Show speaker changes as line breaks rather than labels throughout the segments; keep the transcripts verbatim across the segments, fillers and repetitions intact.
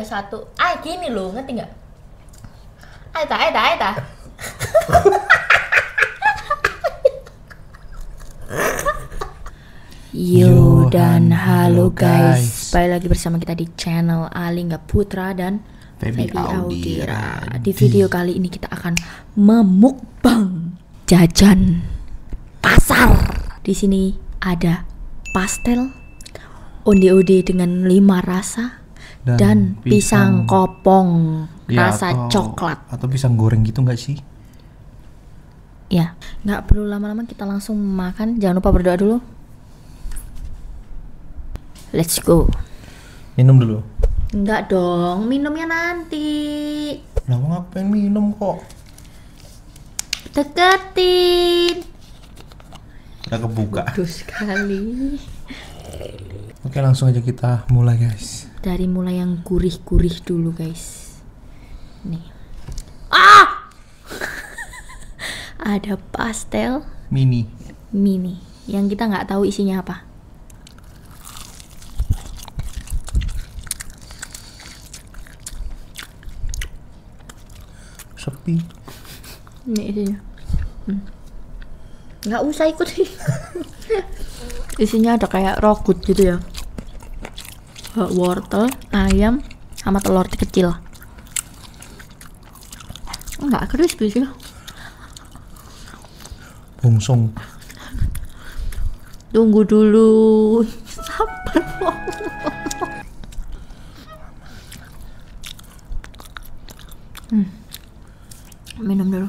ada satu. Ah gini loh, ngerti nggak? Ayo ta, ayo ta, ayo ta. Yo dan halo guys, balik lagi bersama kita di channel Alingga Putra dan
Feby
Feby Audira.
Audira.
Di video kali ini kita akan memukbang jajan pasar. Di sini ada pastel, onde-onde dengan lima rasa, dan, dan pisang, pisang kopong ya, rasa
atau,
coklat.
Atau pisang goreng gitu nggak sih?
Ya, nggak perlu lama-lama, kita langsung makan. Jangan lupa berdoa dulu. Let's go.
Minum dulu.
Enggak dong, minumnya nanti.
Nah, mau ngapain minum kok?
Deketin.
Udah kebuka.
Bodoh sekali.
Oke, langsung aja kita mulai guys.
Dari mulai yang gurih-gurih dulu guys. Nih. Ah! Ada pastel
Mini.
mini yang kita nggak tahu isinya apa.
Sepi.
Ini isinya. Hmm. Nggak usah ikut sih. Isinya ada kayak rogut gitu ya. Wortel, ayam, sama telur kecil. Nggak crispy sih.
Bungsung.
Tunggu dulu. Sabar. Hmm. Minum dulu.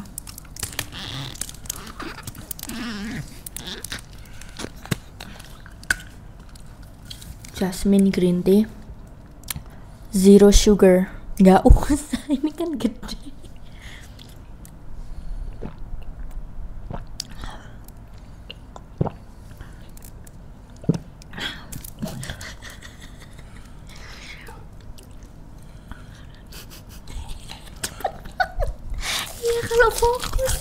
Jasmine green tea, zero sugar. Nggak usah, ini kan gede. Iya kalau fokus.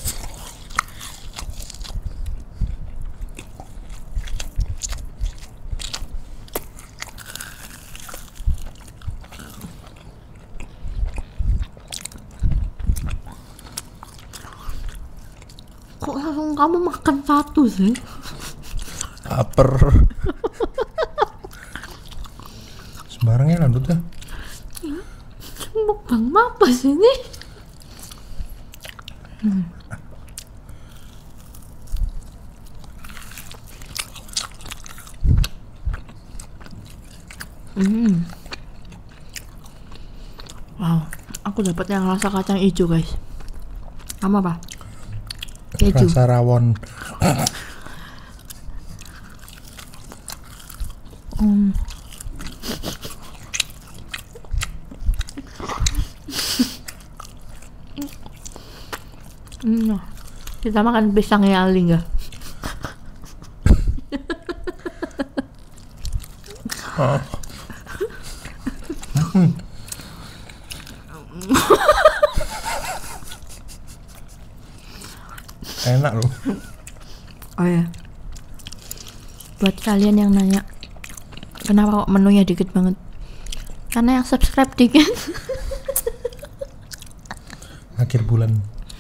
Kok langsung kamu makan satu sih?
Laper. Sembarangnya landut ya.
Mukbang apa sih ini? Hmm. Hmm. Wow, aku dapat yang rasa kacang hijau guys. Sama apa? Keju.
Rasa rawon.
Hmm. Hmm. Kita makan pisangnya Alingga.
Oh. Hmm. Enak loh.
Oh ya. Buat kalian yang nanya kenapa kok menunya dikit banget, karena yang subscribe dikit.
Akhir bulan.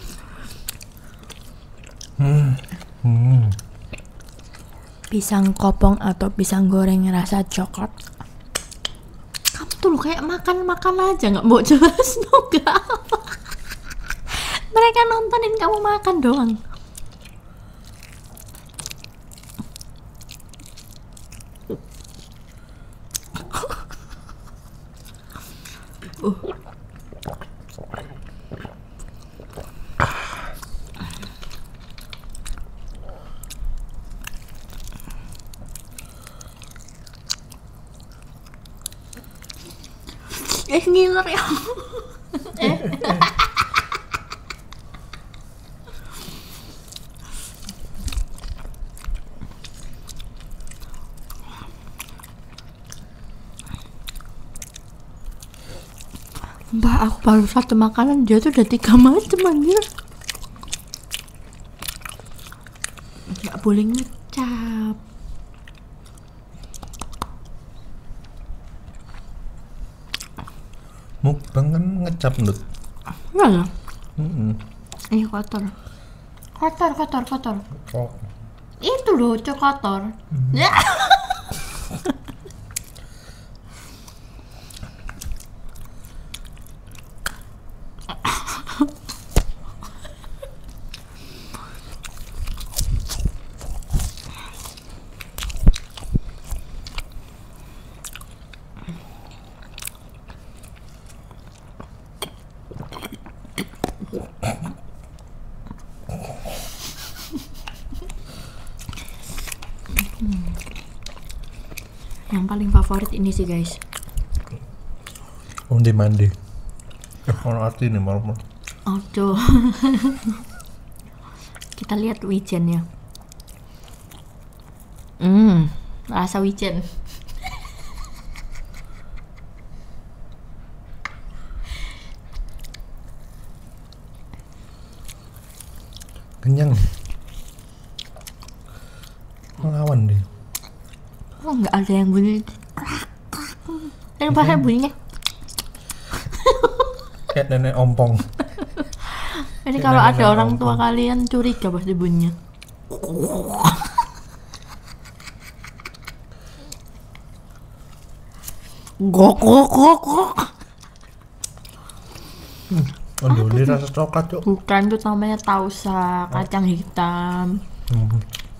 Hmm. Hmm.
Pisang kopong atau pisang goreng rasa coklat. Kamu tuh lo kayak makan-makan aja, nggak mau jelas enggak. Mereka nontonin kamu makan doang. Uh. Eh ngiler ya. eh. Mbak, aku baru satu makanan, dia tuh udah tiga macam anjir. Gak boleh ngecap.
Mukbang kan ngecap Ndut.
Iya ya.
Mm-mm.
Ini kotor. Kotor, kotor, kotor.
Oh.
Itu loh, cok kotor. Ya. Yang paling favorit ini sih guys.
Onde mande. Eh, ono arti nih malam.
Aduh. Kita lihat wijennya. Hmm, rasa wijen.
Kenyang. Ngelawan deh.
Oh, nggak ada yang bunyi. Dan bahasa bunyinya.
Kayak nenek ompong.
Ini kalau ada orang tua kalian curiga pasti bunyinya. Gok gok gok gok.
Hmm, ondoli rasa coklat cok.
Bukan, itu namanya tausa kacang hitam.
Hmm.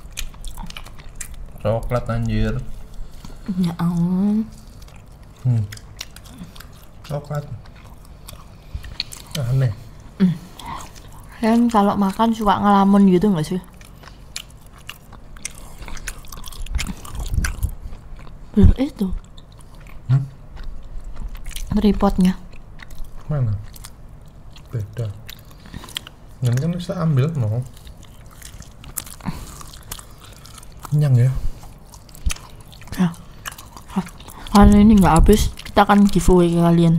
Coklat anjir.
Ya ampun.
Hmm. Coklat. Aneh.
Mm. Kan kalau makan suka ngelamun gitu nggak sih? Loh, itu.
Hmm?
Tripodnya.
Mana? Beda. Ini kan bisa ambil mau. Kenyang ya.
Ya. Kalau ini nggak habis, kita akan giveaway ke kalian.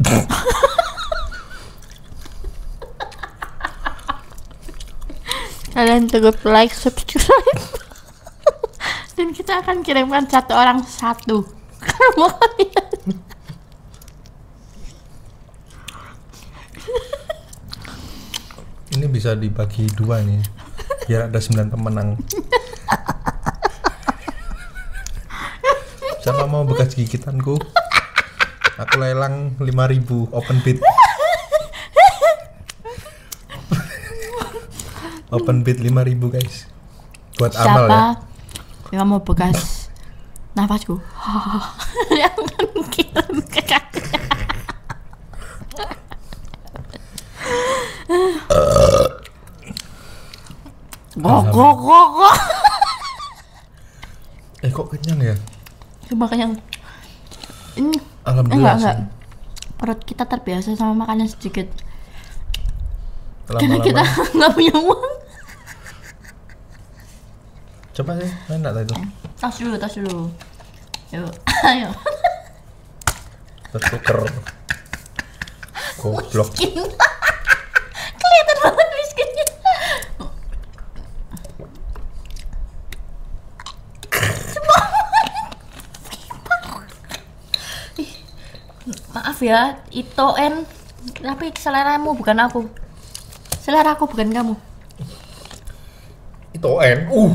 Kalian cukup like, subscribe, dan kita akan kirimkan satu orang satu ke rumah kalian.
Ini bisa dibagi dua nih, biar ada sembilan pemenang. Siapa mau bekas gigitanku? Aku lelang lima ribu open bid. Open bid lima ribu guys. Buat amal ya.
Siapa yang mau bekas nafasku? Yang kirim ke kalian. Gok gok gok gok.
Eh kok kenyang ya?
Coba kenyang. Ini
Alhamdulillah.
enggak, enggak. Perut kita terbiasa sama makanan sedikit. Karena
Lama-lama.
kita nggak punya uang.
Coba sih, enak lah itu.
Tas dulu, tas dulu. Yuk, ayo.
Tertuker. Goblok.
Miskin. Kelihatan banget miskinnya. Ih, maaf ya, Itoen. Tapi seleramu bukan aku. Selera aku bukan kamu.
Itu N. Uh.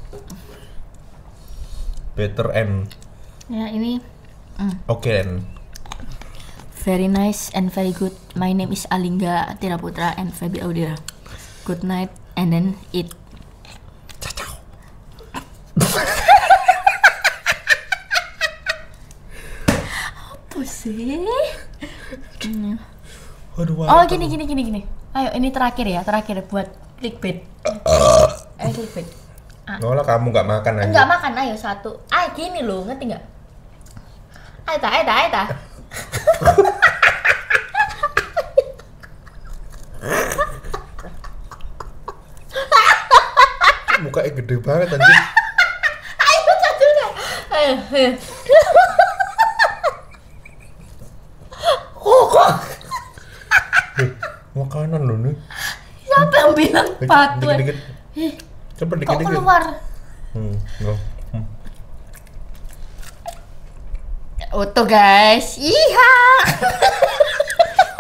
Better N.
Ya ini. Mm.
Oke N.
Very nice and very good. My name is Alingga Tira Putra and Feby Audira. Good night and then eat.
Cacau.
Apa sih? Hmm.
Waduh,
Oh gini gini gini gini. Ayo ini terakhir ya, terakhir buat clickbait. Eh clickbait. Ah.
Nolah kamu nggak makan aja.
Enggak makan, ayo satu. Ah gini loh, ngerti nggak? Ayo ta, ayo ta, ayo ta.
Mukanya gede banget anjir.
Ayo satu dah. Ayo, ayo.
Eh, makanan loh nih.
Siapa yang bilang batu?
Dikit-dikit.
Eh,
Coba
kok
dikit-dikit.
keluar?
Hmm, enggak. Hmm.
Utuh guys. Iya.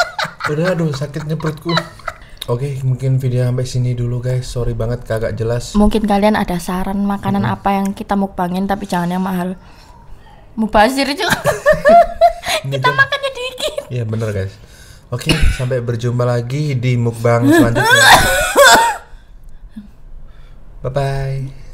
Udah, aduh sakitnya perutku. Oke, mungkin video sampai sini dulu guys. Sorry banget kagak jelas.
Mungkin kalian ada saran makanan hmm. apa yang kita mukbangin tapi jangan yang mahal. Mubazir juga. Kita kan makannya dikit.
Iya bener guys. Oke, sampai berjumpa lagi di mukbang selanjutnya. Bye bye.